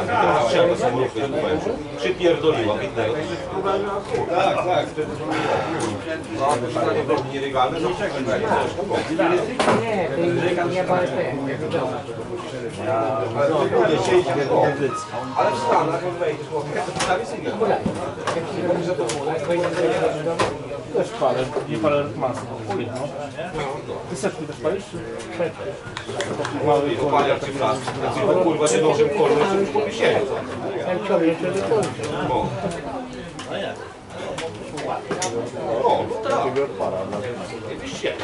Przypierdoliła jednego. Tak, tak. No, to nie legalne, no czego nie ale w Stanach, jak wejdziesz, to tam jest inne. Też palę, nie palę masy. Ty setki też palisz? Nie opaliać ci flask. Kurwa, nie nożem kolny, to już popisienie. O, tak. Nie wyście.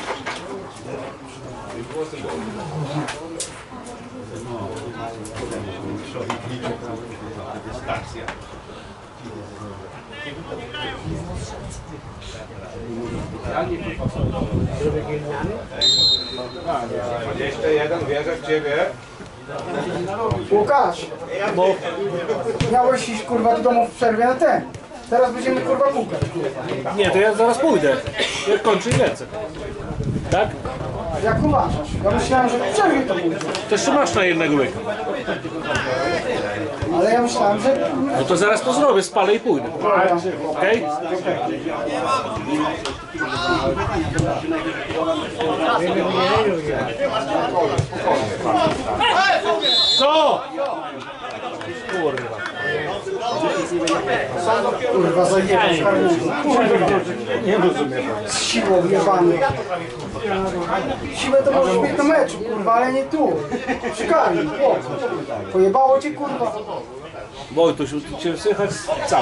Stacja. Jeszcze jeden, wierzę w ciebie. Łukasz, miałeś iść kurwa do domu w przerwie na ten. Teraz będziemy kurwa pukać. Nie, to ja zaraz pójdę. Jak kończę i lecę. Tak? Jak uważasz? Ja myślałem, że w przerwie to pójdzie. To jeszcze masz na jednego łyka. Ale ja myślałem, że... No to zaraz to zrobię, spalę i pójdę. Okej? Co? Kurwa zajebał nie rozumiem. Z siłą jebany. Siłę to możesz mieć na meczu, kurwa, ale nie tu. Przy kali, pojebało cię, kurwa. Wojtuś, cię słychać cały.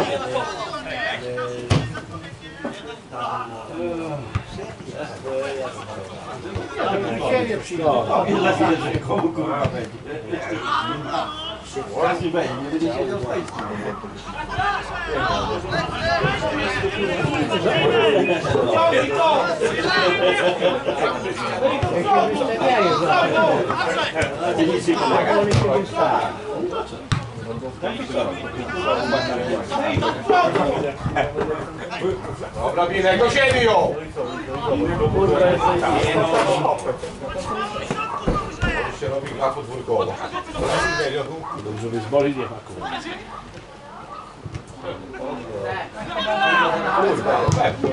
Dobra, Binek, do siebie ją! Się robi gra podwórkowa. Dobrze, więc boli nie ma. Kurwa, pewnie.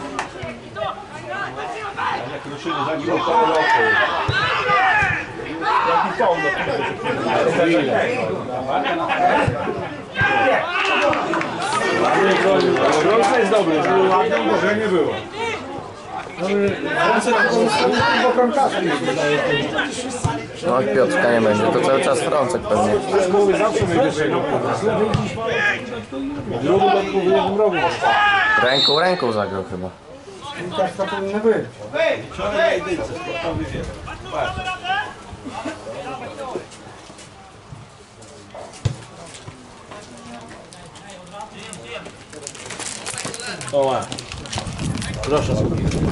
Jak ruszyli za nim około roku. Jaki ton Gorąco jest dobry. może nie było. No Piotrka nie będzie, to cały czas Frącek pewnie. Zawsze najwyższego. Drugi do w jednym rogu. Ręką zagrał chyba. Tak to powinno być. O, ła. Proszę sobie.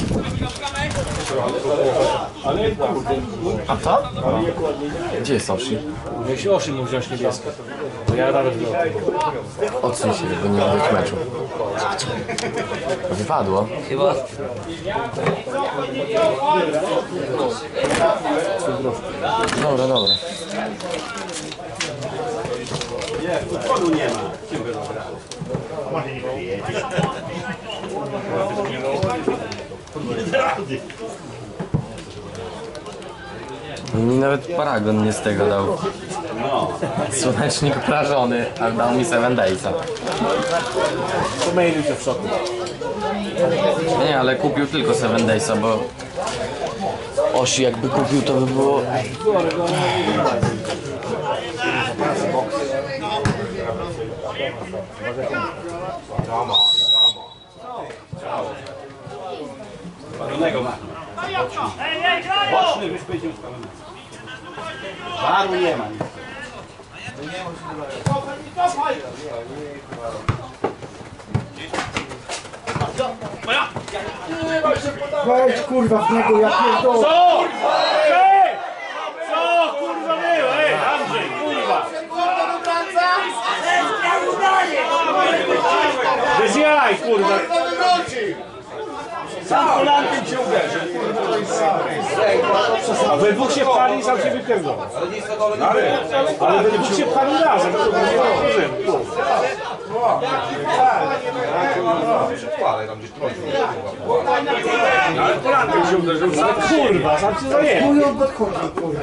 A co? Gdzie jest Oshi? Jeśli Oshi mu wziąć niebieskie, to ja nawet wziąłem. Odsuń się, bo nie ma być meczu. Wypadło. Chyba. Dobra, dobra. Nie, podchodu nie ma. Kim by zabrał? Może nie przyjedzie. Mi nawet paragon nie z tego dał. Słonecznik prażony, ale dał mi 7 Daysa. Pomylił się w szoku. Nie, ale kupił tylko 7 Daysa, bo Oshi jakby kupił, to by było... Palonego ma. Boczny wyśpiecił z palonego. Baru nie ma. Wejdź kurwa w niego, ja pierdolę. Co? Ej! Co? Kurwa było? Ej, Andrzej, kurwa! Bez jaj, kurwa! Sam kolantem się uderzy. A we dwóch się pchali i sam się wypierdolą. Ale we dwóch się pchali razem. Ale kolantem się uderzył. Kurwa, sam się zajęł. Chuj on podchodzi, kurwa.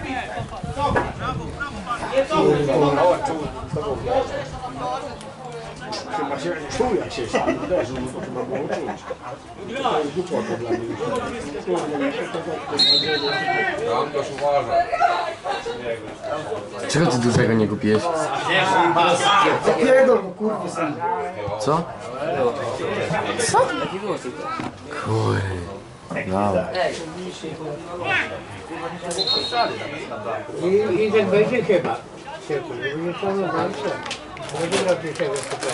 Chyba się czuł, jak się sam uderzył, to chyba było czuć. To jest głupota dla mnie. Czego ty dużego nie kupiłeś? Zapierdol, bo kurwa sam. Co? Co? Kurde. Dobra. I ten będzie chyba. Nie trzeba walczyć. Nie wygrał pierwszego stopnia.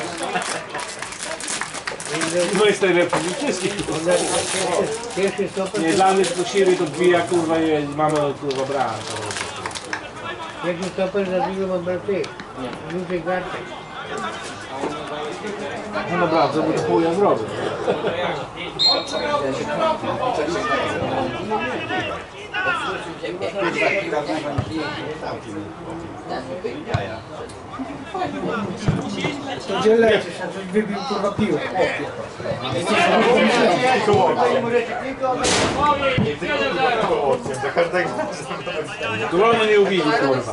No jest najlepszy z wszystkich. Pierwszy stopień. Nie, dla mnie to Siri to dwija, kurwa, i mamy kurwa brak. Pierwszy stopień zabił mam braty. Ludzie gartek. No dobra, co by to chuja zrobił? Gdzie lecisz, a coś wybił kurwa piłę. Dłono nie ubili, kurwa.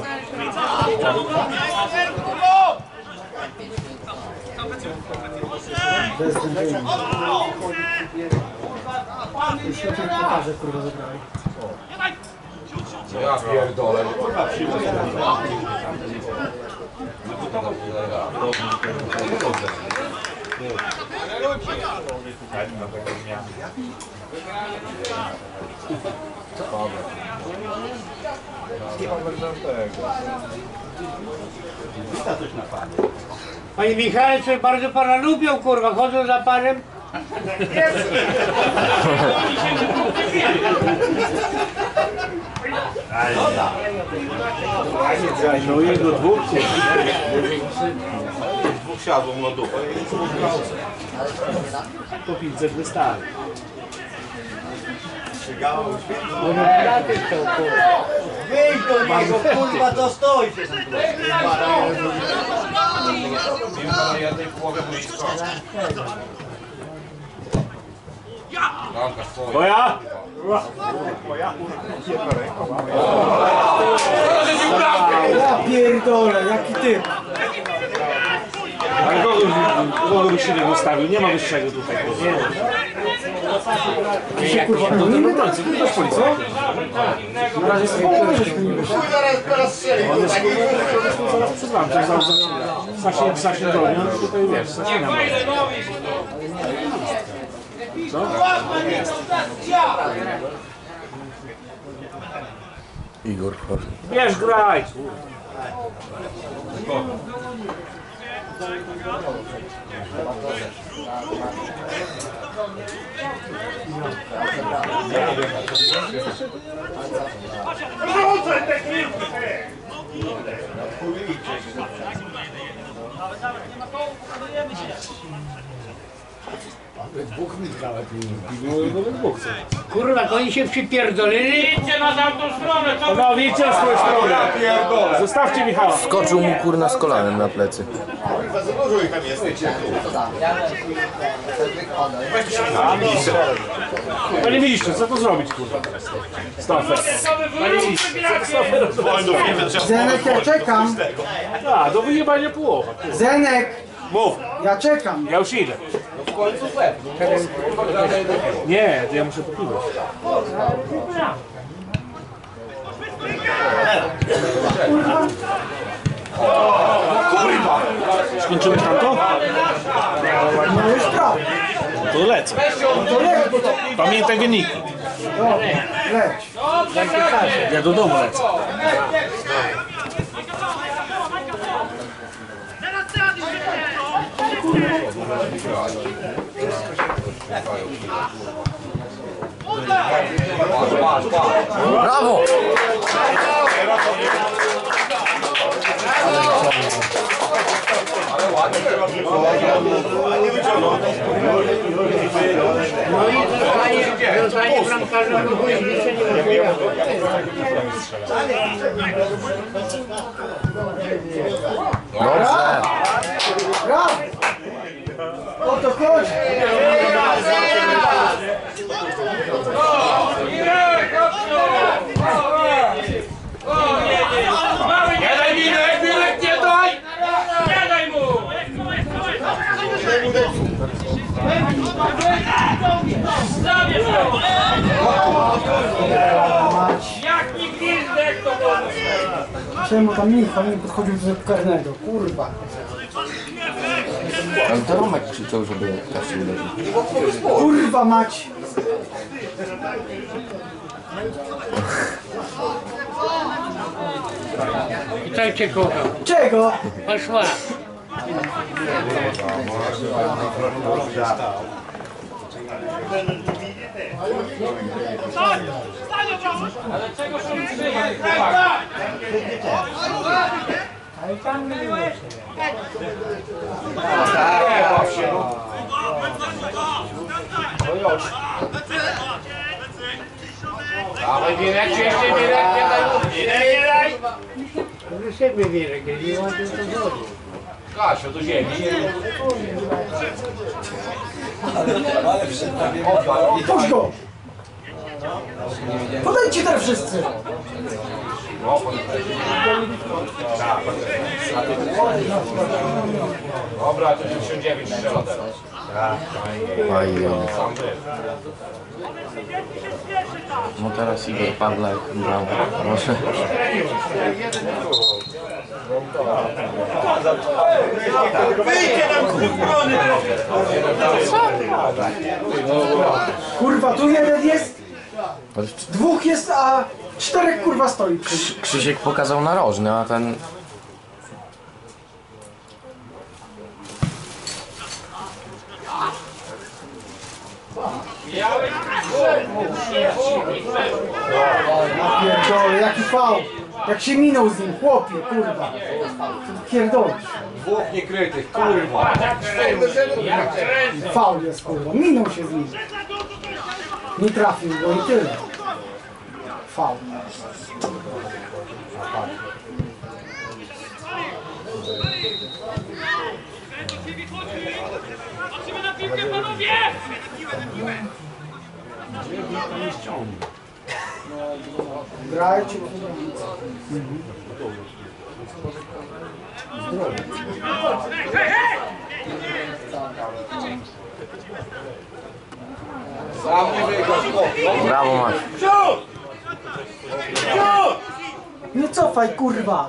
Bez zębienia. Już lepiej pokażę, kurwa, zabrali. Ja pierdolę. Panie Michale, co bardzo pana lubią, kurwa, chodzą za panem. No jego dwóch, Dwóch siadło mu na dupę. po 500 wystawi. Może braty chcą, kurwa. Wyjdź do niego, kurwa, to stoi się. Na jednej połowie boisko. Bramka stoi. Moja? Ja pierdolę, jaki ty. Ale kogo byś się nie wystawił? Nie ma wyższego tutaj. Nie ma. Się kurwa, no nie my tacy. Ty też policja. Na razie spokojnie, żeśmy nie wyszli. On jest zaraz przed wami. Sasin bronią, tutaj wiesz, Sasina ma. Co? Igor chory. Wiesz, graj! Kurwa, to oni się przypierdolili. No widzicie na swoją stronę. Zostawcie Michała. Skoczył mu kurna z kolanem na plecy. Za dużo ich tam jest. Panie ministrze, co to zrobić, kurwa? Stofer. Panie ministrze, co to Stofer? Zenek, ja czekam. A, do wyjebania połowa. Zenek, Mów, ja czekam. ja już idę. Nie, to ja muszę popiwać. Skończymy tamto? No już prawie. To lecę. To leć, bo to... Pamiętaj wyniki. Dobra, leć. Ja do domu lecę. Brawo! Ale No i zostanie bramkarzem, bo nic nie może. Dobrze. Brawo! O to chodzi! Nie daj Milek, nie daj! Nie daj mu! Zabierz go! Jak mi gwizdek to było! Czemu tam Michał nie podchodził do karnego? Kurwa. Ale to Romek krzyczał, żeby trafił uderzyć. Kurwa mać! I tak cię kocham. Czego? Poszła. Ale czego się przyjdzie? Ale tam nie było. Dawaj Milek, jeszcze Milek, nie daj mu! Nie daj! Do siebie wierzę, kiedy nie ładnie to chodzi. Kasio, do ziemi. Puść go! Podejdźcie teraz wszyscy! Dobra, to 69 strzela teraz. Sam ty. No teraz Igor Pawlak, brawo, proszę. Kurwa, tu jeden jest, dwóch jest, a czterech kurwa stoi. Krzysiek pokazał narożny, a ten... Pierdolę, jaki faul. Jak się minął z nim, chłopie, kurwa. Pierdolę. Dwóch niekrytych, kurwa. Faul jest, kurwa. Minął się z nim. Nie trafił go i tyle. Faul. Patrzymy na piłkę, panowie! Grajcie. Hej, hej! Sam nie wychodzi. Brawo, Masz. Nie cofaj, kurwa.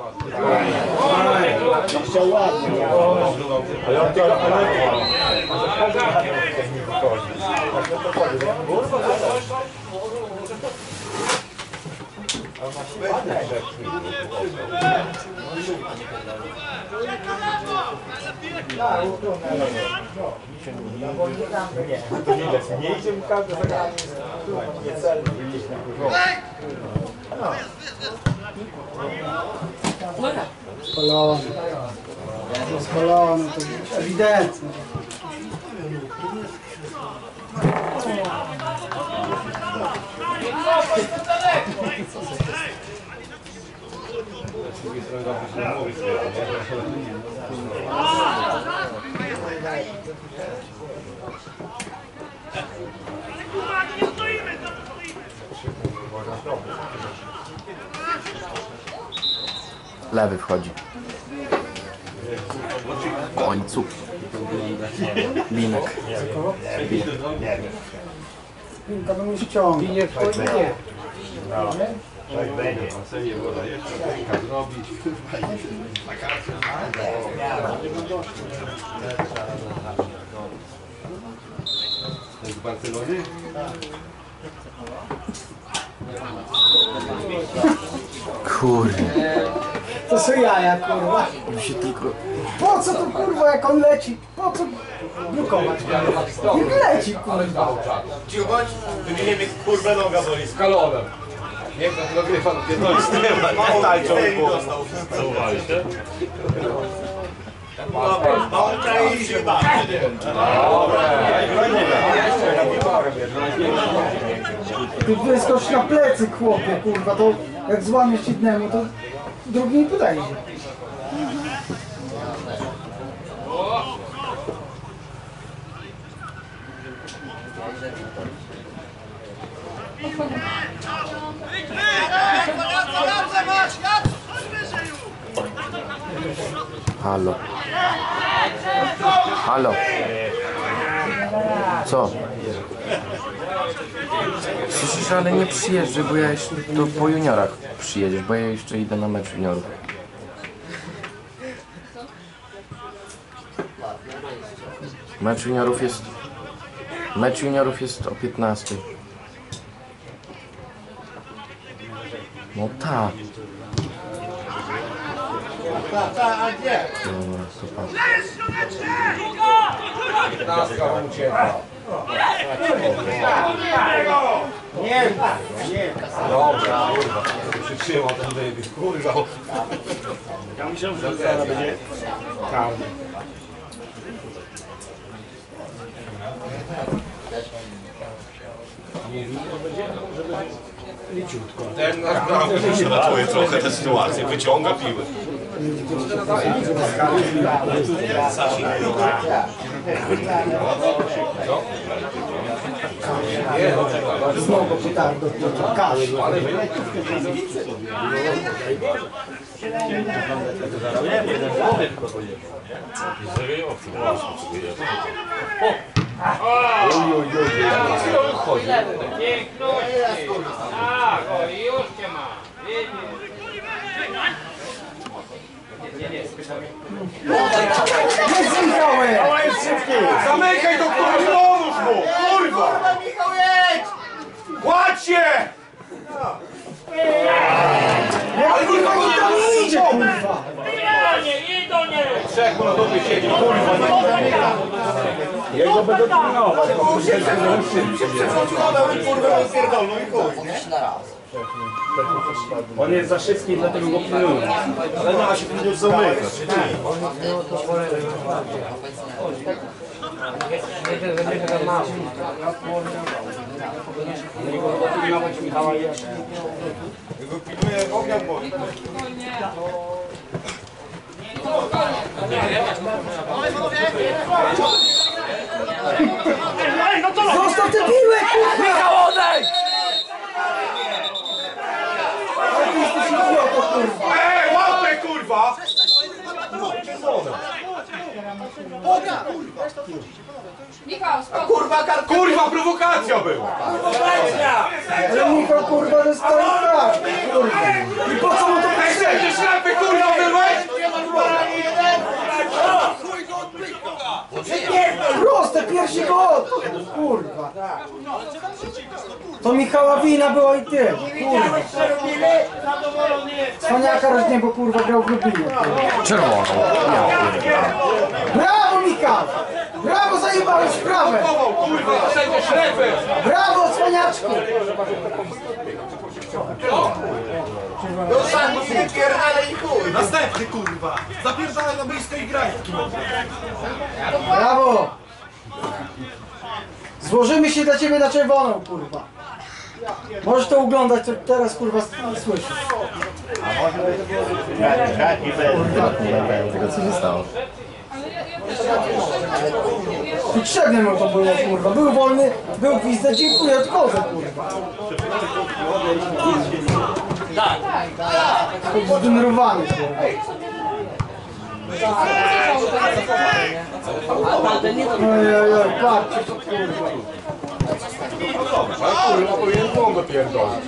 Spalony. Spalony, to ewidentne. Lewy wchodzi. Łańcuch. Linek. Pinka do mnie ściąga. Nie wchodzi, nie. Z Barcelony? Kurde. To są jaja, kurwa. Mi się tylko... Po co to, kurwa, jak on leci? Po co blokować? Niech leci, kurwa. Cicho bądź, wymienimy kurwę noga boli. Z kalonem. Niech to nagrywa na pierdolę. Tańczą. Ty wyskocz na plecy, chłopie, kurwa, to jak złamiesz jednemu, to drugi nie podejdzie. Halo. Halo. Co? Słyszysz, ale nie przyjeżdżaj, bo ja jeszcze po juniorach przyjedziesz, bo ja jeszcze idę na mecz juniorów. Mecz juniorów jest o 15. No tak. A gdzie? Dobra, super. Przytrzymał ten wybieg, kurwa. Ja myślałem, że zaraz będzie karny. Ten nasz bramkarz się ratuje trochę tę sytuację, wyciąga piłę. Znowu pytałem do kaszy. Piękności. Tak, o, już cię ma. Nie znikałem! Zamykaj to, kurwa, pomóż mu! Kurwa! Michał, jedź! Kładź się! Ale kurwa, nie tam idzie, kurwa! I do niej! Trzech mu na dupie siedzi, kurwa. Jego będę pilnować. On jest za szybki, dlatego go pilnuję. Ale na się będziesz zamykać. Jego pilnuje ognia w morzu. Zostaw tę piłę, kurwa! Michał, odejdź! Ale ty jesteś idiotą, kurwa! Łapę, kurwa! Michał, spokój. Kurwa, prowokacja była! Ale Michał, kurwa, dostał tak, kurwa! I po co mu to Ty ślepy, kurwa, byłeś? proste, pierwszy gol! Kurwa! To Michała wina była i ty, kurwa! Cwaniaka rośnie, bo kurwa grał w Lublinie, kurwa. Czerwoną. Brawo, Michał! Brawo, zajebałeś sprawę! Kurwa, wszędzie ślepy! Brawo, cwaniaczku! Następny, kurwa! Zapierdalaj na blisko i graj! Brawo! Złożymy się dla ciebie na czerwoną, kurwa. Możesz to oglądać, to teraz kurwa słyszysz. Tego co się stało? Potrzebne mu to było, kurwa. Był wolny, był gwizdek, dziękuję, odchodzę, kurwa. Tak. Zdenerwowany, kurwa. Ojej, patrzcie, kurwa. Kurwa, powinien bombę pierdolić.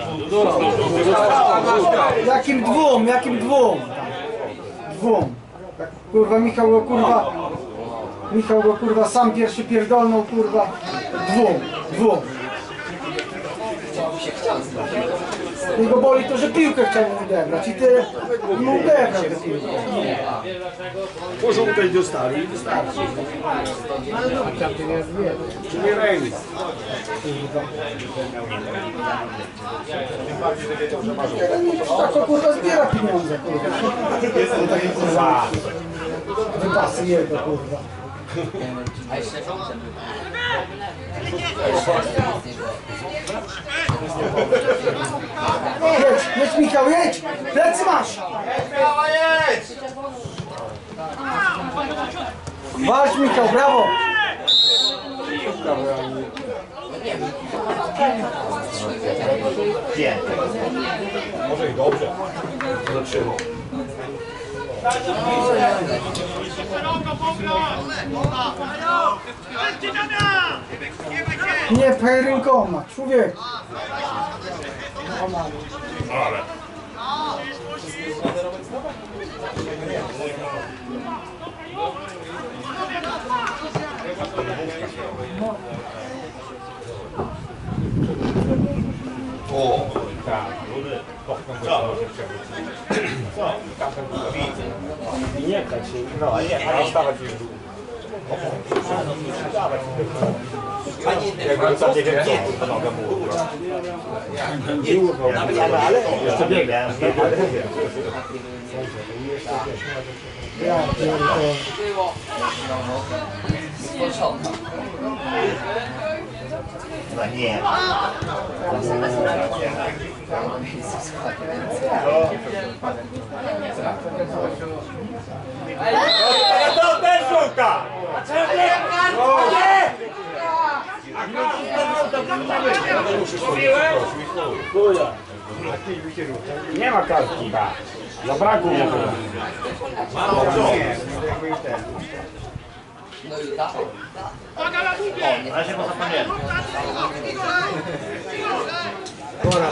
Jakim dwóm, jakim dwóm? Dwóm. Kurwa, Michał go kurwa sam pierwszy pierdolnął, kurwa. Dwóm. Jego boli to, że piłkę chciał mu odebrać i tyle mu odebrał tę piłkę. Po żółtej dostali i wystarczy. Czy nie remis? Tak to kurwa zbiera pieniądze, kurwa. Wypasy jego, kurwa. Jedź Michał, jedź! Plecy masz! Walcz Michał, brawo! Może i dobrze. Zatrzymał. Nie, pchaj rękoma, człowiek. Ale. O, tak. Nie pchać się. No, a nie, a nie stawać już. Jakby to nie wiem, co nogę mu. Ale jeszcze biegnie. Ja pierdolę. Nie. To też żółta! Nie ma kartki. Zabrakło mu chyba. Ale się pozapamiętam. Pora,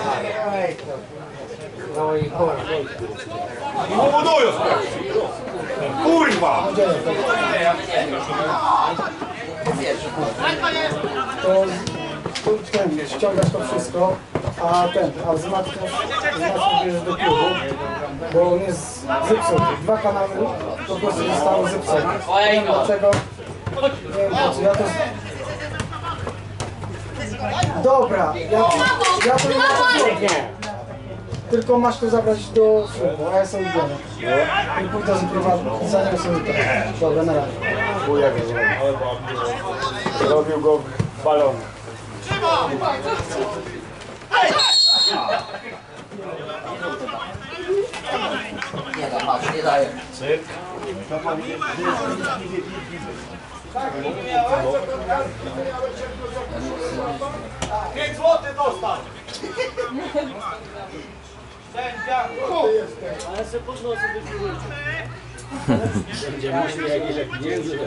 no i pora. I mu budują sprawę. Kurwa! To ten, ściągasz to wszystko, a z matką bierzesz do klubu, bo on jest zepsuty. 2 kanały po prostu zostały zepsute. Nie wiem dlaczego, nie wiem po co, ja to... Dobra, ja to nie mam Nie. tylko masz to zabrać do słuchu, a ja sobie biorę. I pójdę z zanim sobie to. Dobra, na razie. Chuja go zrobił. Zrobił go w balonie. Nie da, patrz, nie daje. Cyk. 5 złotych dostał! Sędzia! Ale se pod nosem wyciągnąć. Będzie myśli jakieś pieniędzy.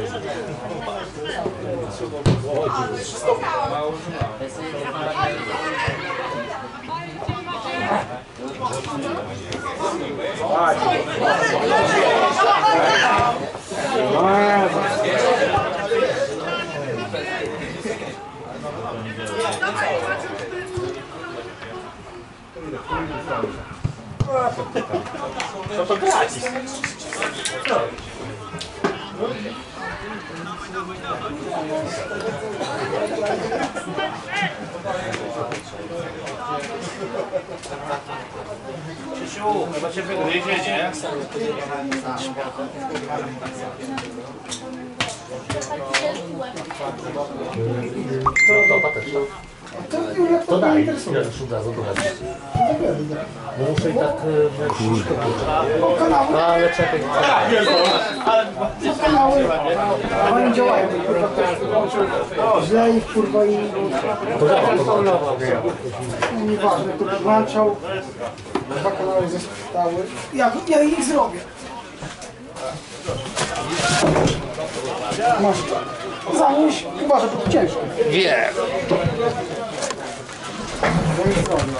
Co to gratis? Krzysiu, chyba cię wygryzie, nie? To daj, ile to Szuda, zobacz. No muszę i tak... kanały, Ale czekaj. kanały, oni działają, kurwa, ktoś źle ich, kurwa, i nieważne, kurwa, włączał, 2 kanały zostały, ja ich zrobię. Masz, zanieś, chyba, że to ciężko. Wiem. Ja ich zrobię.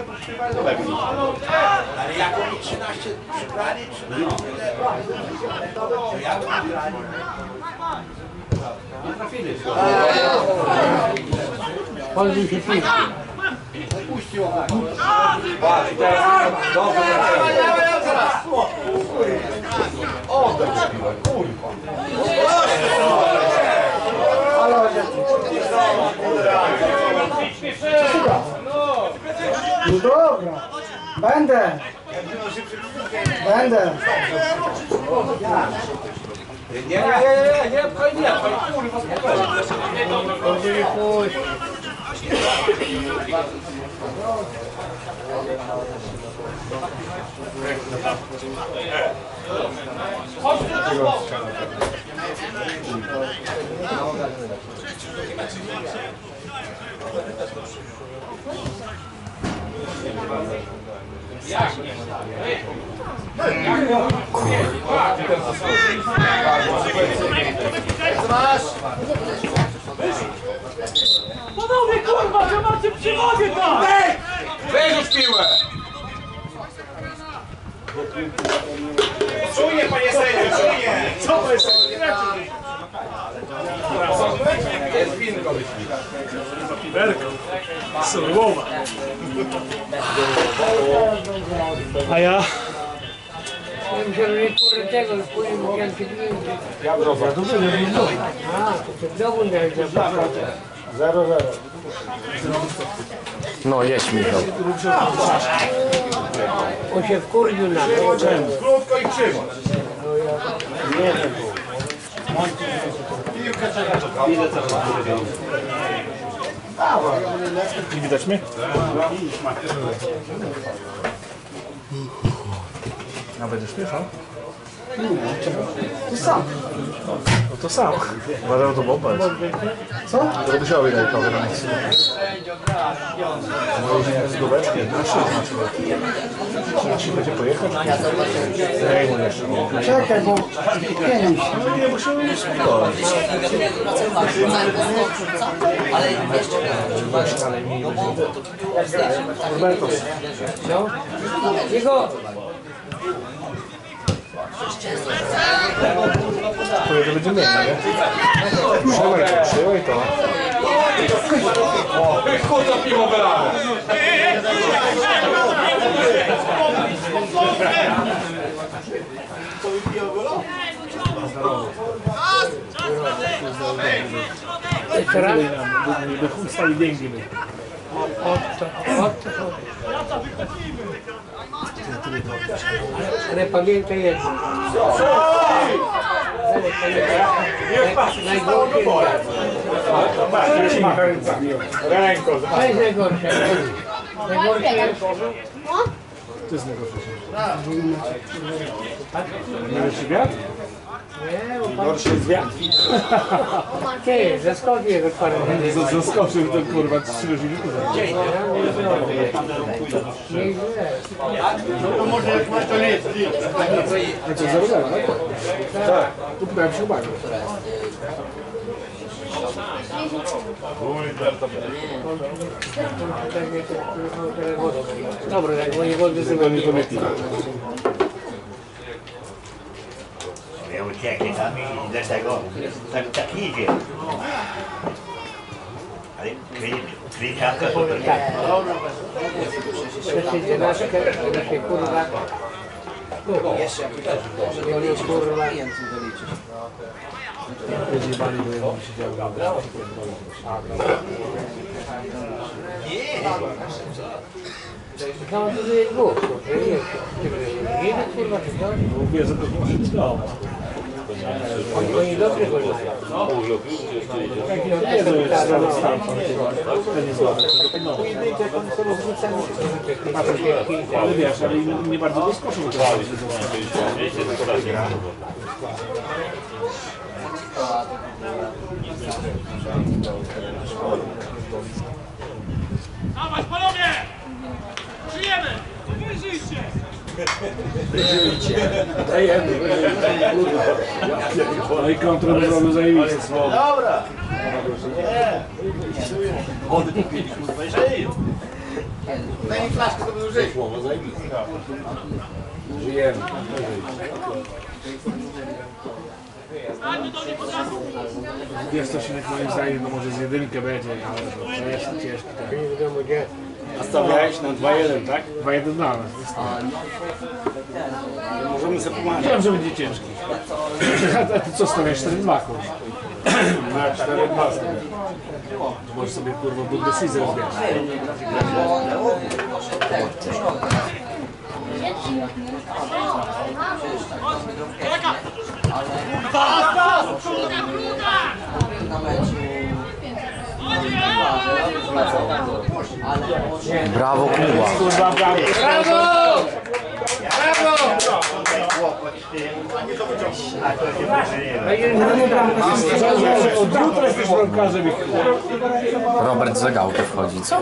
Ale jak oni 13 przybrali, 13 Chodzi się pić. No dobra. Będę. Będę. Chodzi pójść. Panowie, kurwa, że macie przewagę tam! Weź już piłę! Czujnie, panie sędzio, czujnie! Co to jest? Jest winko wyślij. Berko. Surłowa. A ja? Ja myślałem, że kurę tego, już później musiałem się bić. Ja to A, to się w domu miałeś zabrać. 0-0. No jedź Michał. On się wkurwił na mnie. Krótko i krzywo. Nie widać mnie? A będziesz mieszał? To sam. No to sam. Uważam, to bomba jest. Co? To będę siał ile kawy na nic. Z główeczki, na szyb na szyb. Będzie pojechać? Nie, nie jeszcze. Czekaj, bo pieniądz. No nie, bo się nie spokojnie. Ale jeszcze Roberto. No. Jego. To będzie mieli, nie? Trzymaj to. Kurwa piwo wylane. Jeszcze raz. Do chuj stali dengi. Ale pamiętaj jedno. Ręko. To jest najgorsze. Najgorsze jest. To jest najgorsze. Najlepszy wiatr? Nie, Gorszy jest wiatr. ty, zaskoczył jego parę razy. Zaskoczył ten kurwa 3 godziny. Nieźle. To może jak masz to list. A co, 0-0, tak? Tak. Tu pytałem się uwagę. Dobra, jak moje wody Tego nie pamiętam. Ja ucieknie tam i dlatego tak idzie. Ale klientka to tak. Przecież dzienaszkę, to się kurwa. I on jest kurwa. No, to jest głos, kurwa. Jeden kurwa, czy to? Mówię, że to no. Oni dobrze go znają. Nie, to jest stary stamtąd. To nie złapie. Ale wiesz, ale nie bardzo doskoczył. Dawać, panowie! Żyjemy! Wyżyjcie! No i kontrol zrobił zajebisty. Dobra. Daj mi flaszkę, to by żyć. Żyjemy. Jest to się moim zdaniem, no może z jedynkę będzie, ale to jest ciężki. Tak. Nie wiadomo gdzie. A stawiałeś na 2-1, tak? 2-1 dla nas. Możemy sobie pomagać. Wiem, że będzie ciężki. A ty co stawiasz? 4-2 kurwa. Na 4-2 Możesz sobie kurwa Bundesliga rozwijać. Brawo, Kuba. Kurwa, brawo. Brawo! Brawo! Od jutra jesteś bramkarzem i Robert za gałkę wchodzi, co?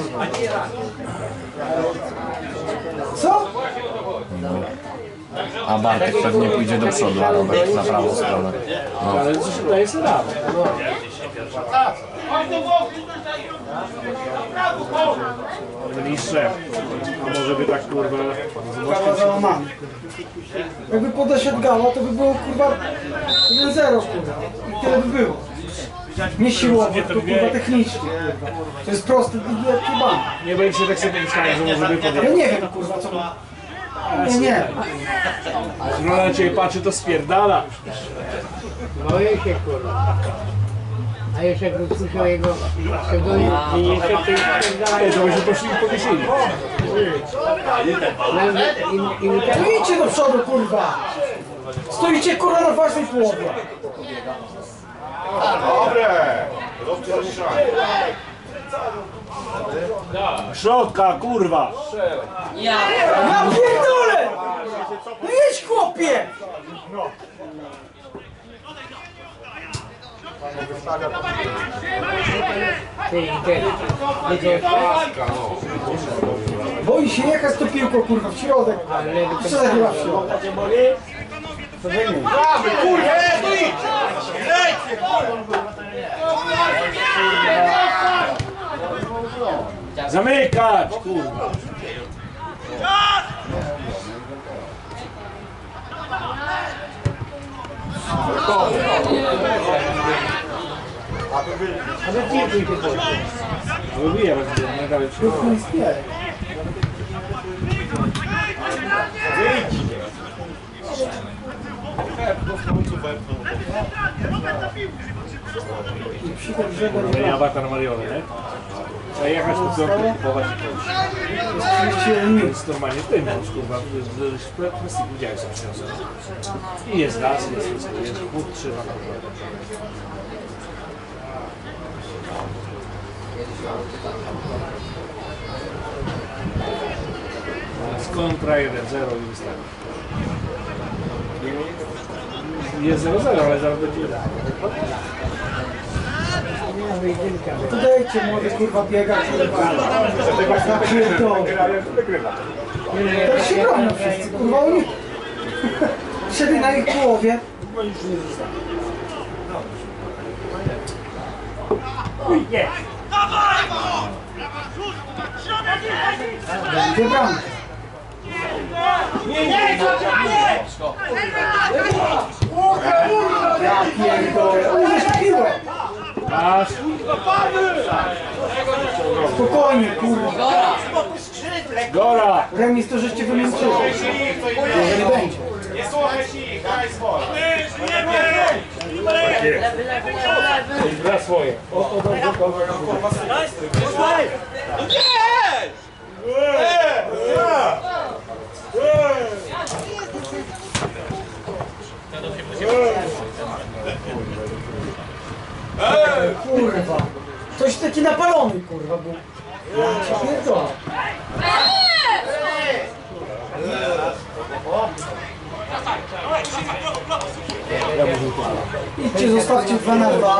Co? A Bartek pewnie pójdzie do przodu, a Robert na prawą stronę. No. ale coś daje sobie radę. Mistrze, a może by tak kurwa... Gała załamany. Jakby podeszedł Gała, to by było kurwa 1-0 kurwa. I tyle by było. Nie siłowo, tylko kurwa technicznie kurwa. To jest proste, jak jebany. Nie będzie się tak sobie pomyślałem, że może by Ja podjechać. nie wiem kurwa co ma. Nie. No na ciebie patrzy, to spierdala. Boję się kurwa. A jeszcze jak usłyszał jego pseudonim i jeszcze to już Ej, to byśmy poszli i powiesili. No idźcie do przodu kurwa. Stoicie kurwa na własnej połowie. Środka, kurwa! Ja pierdolę! No jedź chłopie! Boi się jechać to piłką kurwa w środek. Co za chyba w środek? To zajmie. Zamykać, kurwa! Wybija, nie dalej Krótko nie spiej. I przy tym brzegu nie Ja awatar Mariony, nie? Trzeba jechać po piątku, kupować i pójść. jest 31 minut. Jest normalnie tym, już kurwa, plastik widziałeś co przyniosłem. I jest gaz, jest wszystko, jest chłód, trzyma. Z kontra 1-0 i wystarczy. Jest 0-0, ale zaraz będzie 1. To dajcie młody kurwa biegać. Tak się robią wszyscy, kurwa oni. Siedli na ich połowie. Dwie bramki. Ja pierdolę, uwierz piłę. Aż Spokojnie, kurwa. Gora! Remis to żeście wymęczyli. Może nie będzie. Nie słuchaj się, daj swoje. Gra swoje. Kurwa. Coś taki napalony, kurwa, był. Ja cię pierdolę. Idźcie, zostawcie 2 na 2.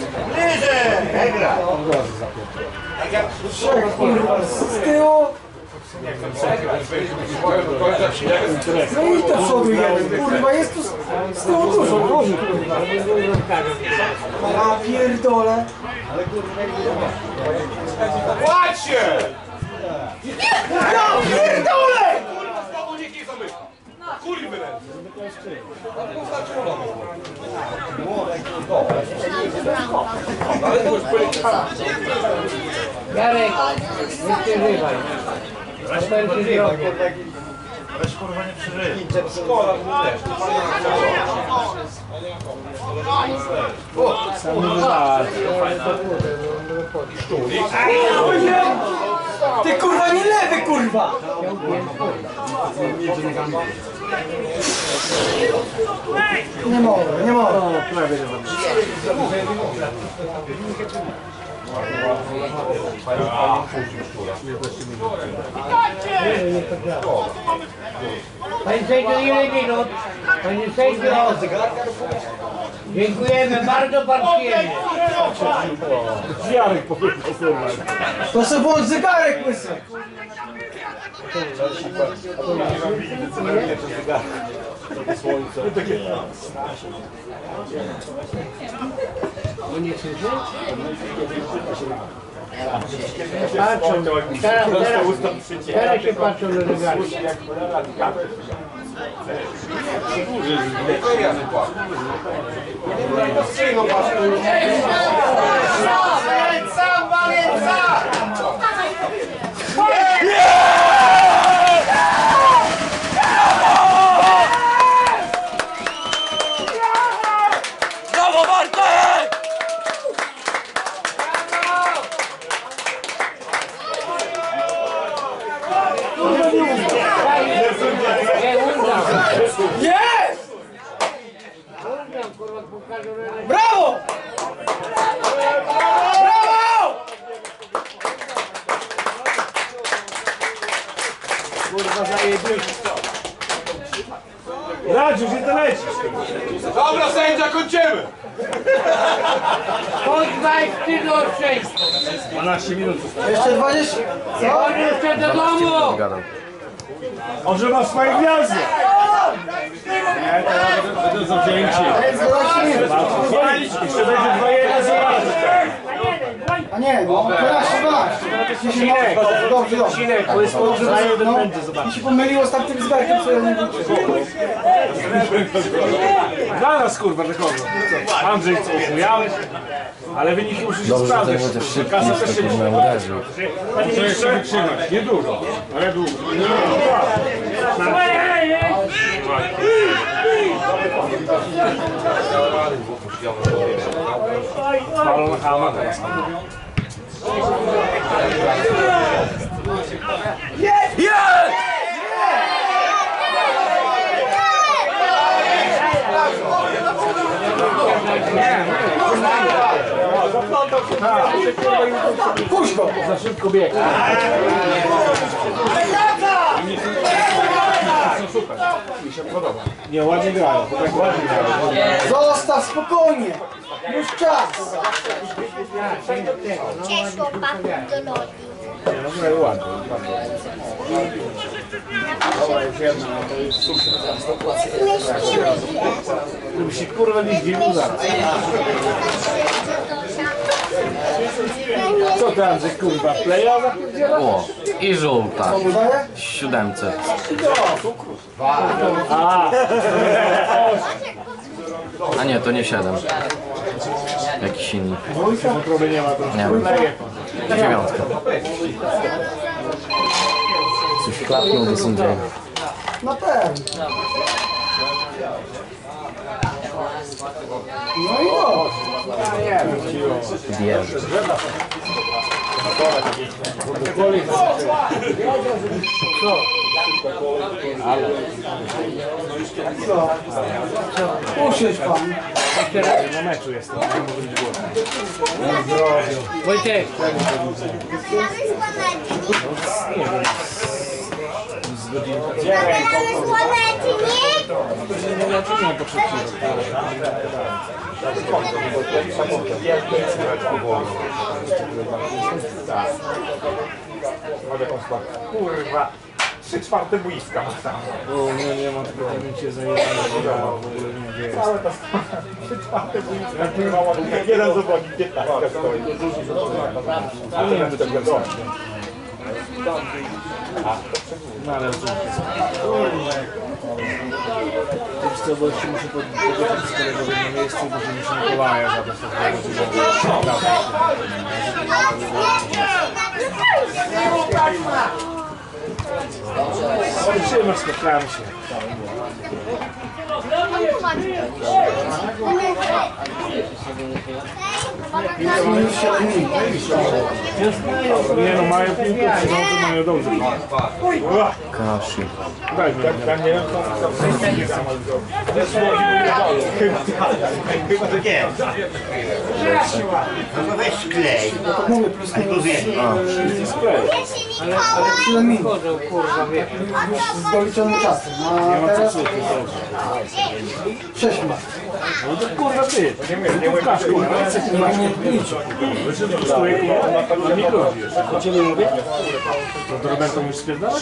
Trzech, kurwa, z tyłu. No i do przodu jeden, kurwa, jest tu z tyłu dużo, kurwa. Ja pierdolę. Kładź się! Ja pierdolę! Kurwa, znowu nikt nie zamyka. Kurwy Jarek, nie przeżywaj. Weź kurwa nie przeżyj. Ty kurwa nie lewy, kurwa! Nie mogę, nie mogę. Panie sędzio, ile minut? Panie sędzio, dziękujemy bardzo, pan przyjemnie. Jarek powiedział, kurwa. To sobie włącz zegarek, łysy. Patrzą, teraz się patrzą na zegarek. Brawo Bartek! Jest! Brawo! Brawo! Kurwa zajebiście. Radziu, gdzie to lecisz? Dobra, sędzia, kończymy! Chodź, weź do 6. 12 minut. Jeszcze 20. Co? Chodź jeszcze do domu. On że ma swoje gwiazdy. Nie, to będą zawzięci. Jeszcze będzie 2-1, zobaczysz. A nie, no 12. Cinek, Dobrze, dobrze. Cinek, to jest położone jeden będzie, Mi zobacz. się pomyliło z tamtym zegarkiem, co ja nie wiem. Dla nas kurwa, że kogo? Andrzej co uchujałeś? Ale wyniki muszę się Dobrze, że sprawdzać. ten chociaż szybki Kasa jest, też się to nie kurwa uderzył. Panie ministrze, wytrzymać. Nie dużo, ale długo. Palon Hama teraz. Puść go! Za szybko bieg. Super. Mi się podoba. Nie, ładnie grają, bo tak ładnie grają. Zostaw spokojnie! Już czas! Cieszło pan do nogi. Nie, no grają ładnie. Żeby się kurwa nie zdziwił zaraz. Co ty Andrzej kurwa, playa zapierdziela? O, i żółta. Daję? W 7. A nie, to nie 7. Jakiś inny. Wątroby nie ma to. Nie wiem. 9. Coś klapnął do sędziego. Na pewno. No i dobrze. Wjeżdża. Usiądź pan. Na meczu jestem, nie mogę być głodny. Wojtek, Zabieramy słonecznik! Kurwa, 3/4 boiska ma tam. O, nie ma tylko cię zajebane. Całe to 3/4 boiska. Jeden zawodnik 15 stoi. Ale nie wiem, czy to wiadomo. No ale w całości muszę podjechać z kolegowym na miejscu, bo się muszę Mikołaja zabrać. Trzymasz, spotkałem się. Nie no, mają piłkę, pieniądze mają dobrze. Kaszy. Daj mi. Ja nie wiem, co nie samo Chyba to nie. No to weź sklej. Mówię, plus minus. Ale 7 minut. Z doliczonym czasem. A teraz 6 minut. No to kurwa ty. Nie mówię, kurwa. Do ciebie mówię? To to Roberto już spierdala?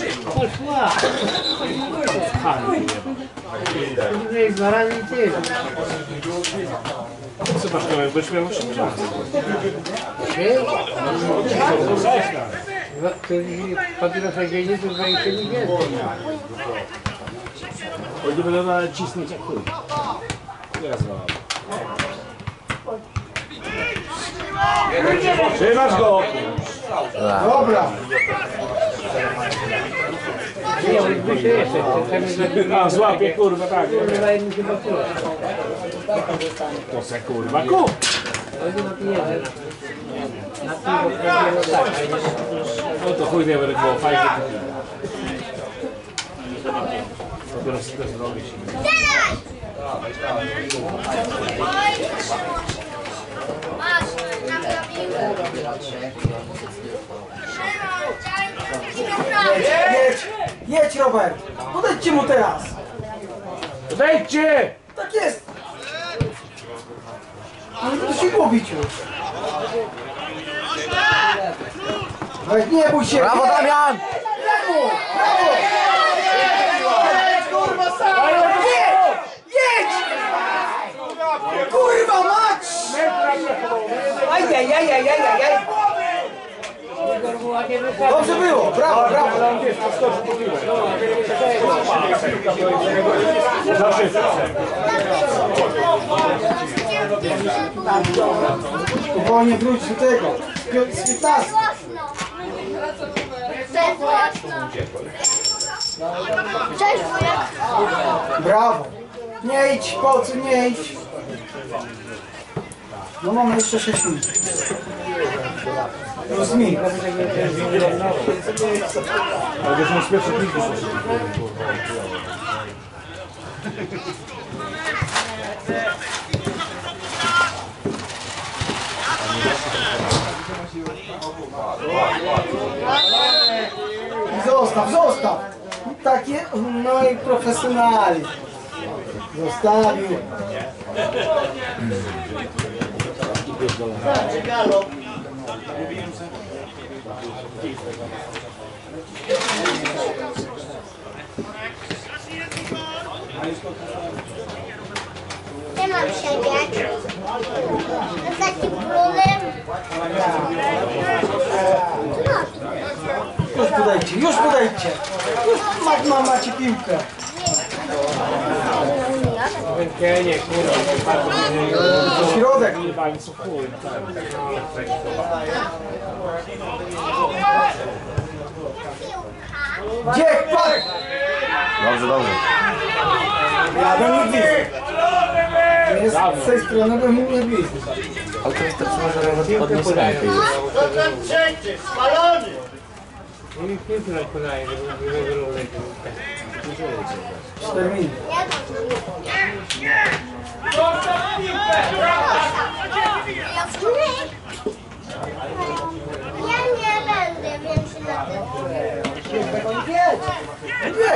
Nie, 2 razy tyle. Co masz to, byś miał 8 lat. Po tyle godziny to 20 nie więcej. Nie będę nawet cisnąć jak chuj. Teraz trzymasz go! Dobra. Nie, on wyżej jeszcze. A, złapie kurwa, tak. Wydaje mi się, To se kurwa kup! No to chuj nie będę było fajnie. Dopiero sobie też zrobić. Masz, nam Jedź Robert. Podejdźcie mu teraz. Odejdźcie! Tak jest. Ale to się głowić już. Weź, nie bój się. Brawo, Damian! Brawo! Brawo! Kurwa sam! Jedź! Kurwa mać! Ajajajajajajaj! Dobrze było! Brawo, brawo! Spokojnie wróć do tego. Z 15. Cześć wujek! Brawo! Nie idź, po co nie idź? No mamy jeszcze 6 minut. Rozumiem. Ale wiesz, on z pierwszej piłki Zostaw, zostaw! Takie, no i profesjonalnie. Zostawił. Gdzie mam siedzieć? Na takim brunem? Już podejdźcie, już podejdźcie. Już macie piłkę. Nie, kurwa. Środek. Gdzie? Park! Dobrze, dobrze. Ja do nich jest z tej strony, bo mógł nie widzieć. Ale to jest też może nawet podnieść rękę już. Nie piłkę podaje, żeby wyroleć. 4 minuty. Ja nie będę więcej na tym.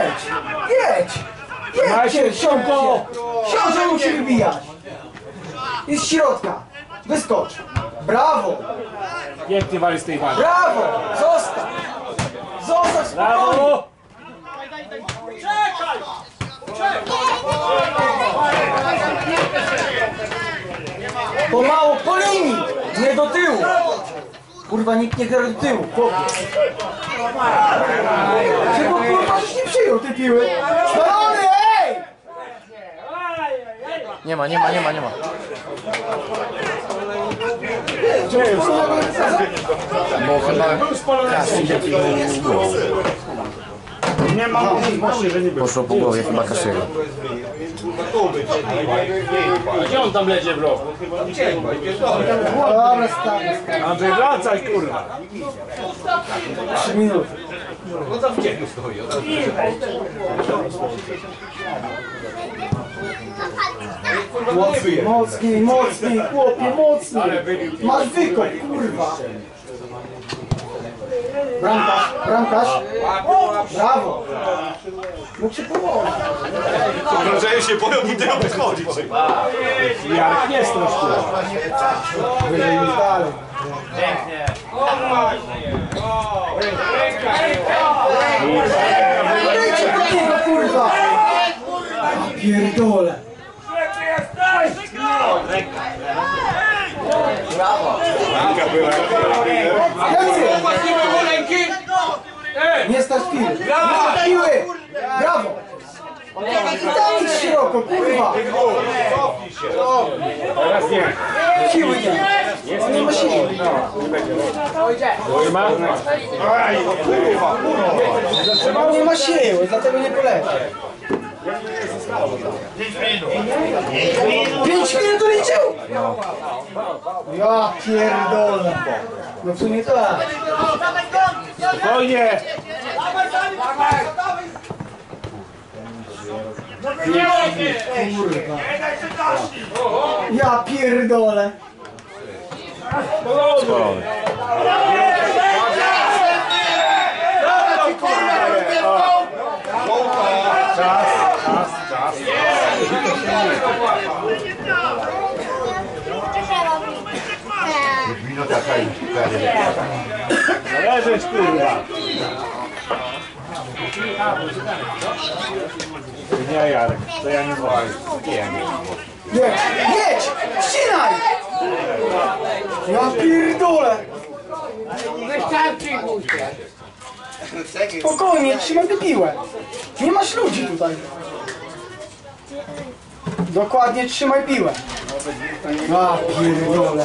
Siądźcie, siądźcie! Siądźcie, musi wybijać! Jest środka! Wyskocz! Brawo! Pięknie wali z tej wagi. Brawo! Zostaw! Zostaw spokojnie! Brawo! Pomału po linii! Nie do tyłu! Kurwa, nikt nie gra do tyłu, chłopie! Czego kurwa żeś nie przyjął tej piły? Spalony, ej! Nie ma. Bo chyba Nie ma możliwości, że nie było. poszło po głowie chyba Kaszyego. Gdzie on tam lecie, bro? Dobra, stary. Andrzej, wracaj, kurwa. 3 minuty. Mocniej, mocniej, chłopie, mocniej! Masz wykop, kurwa! Bramkarz! Brawo! Mógł się położyć. Obrażają się, boją mi tego wychodzić. Jarek nie strąż, kurwa. Wyżej już dalej. Dajcie po niego, kurwa! Ja pierdolę! Nie stać piły! Nie stać piły! Brawo! Daj mi szeroko, kurwa! Teraz nie. Siły nie! On nie ma siły! Kurwa. On nie ma siły, dlatego nie poleci. 5 minut liczył? Ja pierdolę! No w sumie tak. Spokojnie. Kurwa. Ja pierdolę. Leżeć, kurwa. Nie, Jarek, to ja nie mogę. Jedź! Ścinaj! Ja pierdolę! Wystarczy guście. Spokojnie, trzymaj tę piłę. Nie masz ludzi tutaj. Dokładnie trzymaj piłę. Ja pierdolę.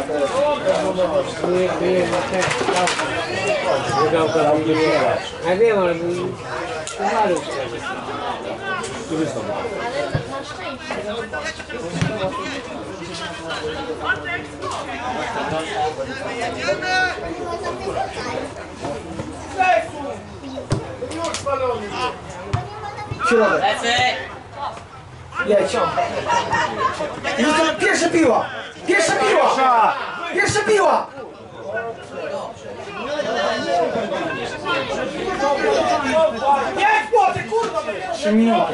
Ja wiem, ale umarł. Środek. Jedź. Pierwsza piła! Pierwsza piła! Pierwsza piła! Nie, chłopie, kurwa! 3 minuty.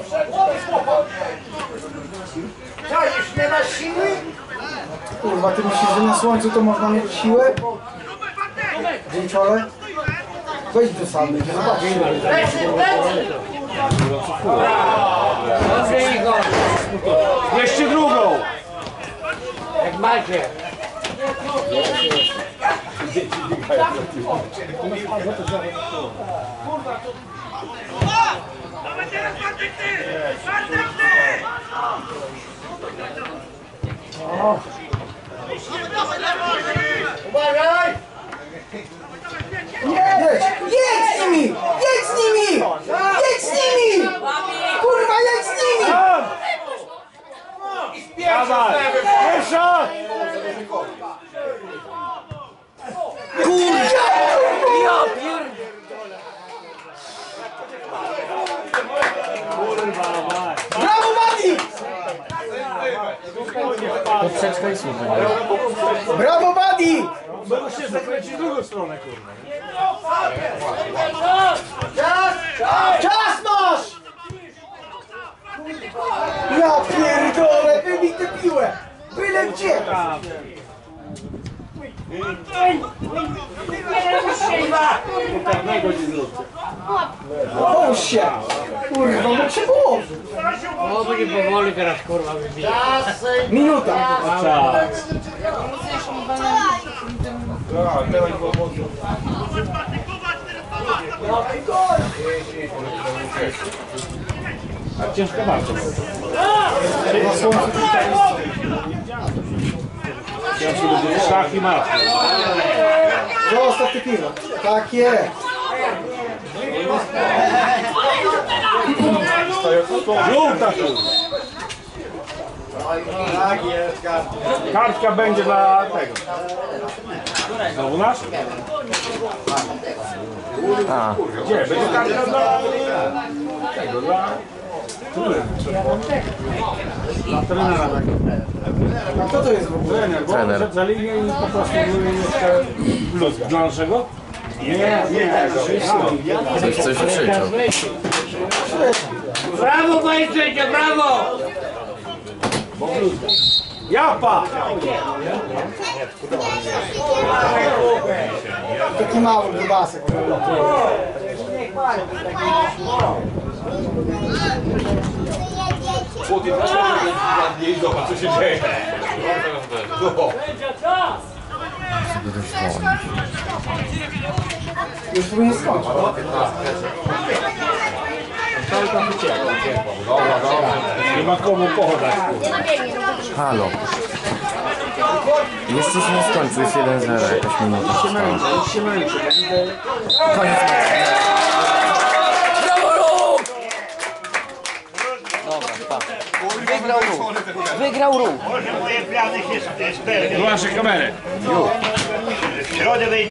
Czaisz, nie masz siły? Kurwa, ty myślisz, że na słońcu to można mieć siłę? Dzięciole? Wejdź do samy, zobacz. Dobrze, Igor. Jeszcze drugą. Jak macie. Jedź! Jedź z nimi! Jedź z nimi! Jedź z nimi! Kurwa, jedź z nimi! Dawaj. Pierwsza. Kurwa! Ja Brawo, Buddy! Poprzeczka i słuchaj. Brawo, Buddy! Bo się zakręci w drugą stronę, kurwa. Czas masz! Ja pierdolę, wybij tę piłę! Byle gdzie! Połóż się! Kurwa, no cię położy! O, będzie powoli teraz kurwa wybija. Minuta! A ciężka walka. Szach i mat. Zostaw tę piłę. Tak jest. Żółta tu. Tak jest, Kartka będzie dla tego. Znowu nasz? A, Gdzie? Będzie kartka dla tego, dla trenera. A kto to jest w ogóle? Trener, bo Trener. on za linię i po prostu jeszcze plus dla naszego? Nie. coś krzyczał. Brawo, panie sędzio, brawo! Japa! Taki mały grubasek. Zobacz, co się dzieje. Już tu nie skończy. Nie ma komu pochodać. Halo. Jeszcze się nie skończył, jest 1-0, jakaś minuta. Koniec meczu. Dobra, pa. Wygrał ruch. Wygrał ruch. Może moje plany się spełnią. Wyłączę kamerę. W środę wyjdzie.